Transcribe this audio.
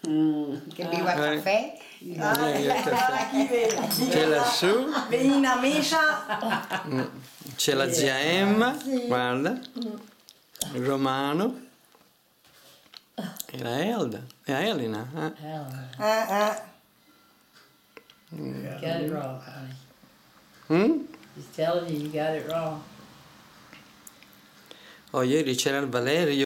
Che bevo al caffè. C'è lassù, Veni a mesa. c'è la zia Emma, guarda, il Romano e la Elda, e la Elena. You got it wrong, honey. He's telling you got it wrong. Oh, ieri c'era il Valerio.